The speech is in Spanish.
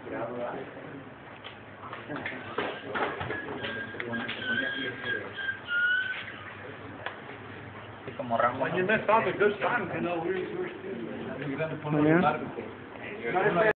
Como Rambo. You missed out a good time, you know, we were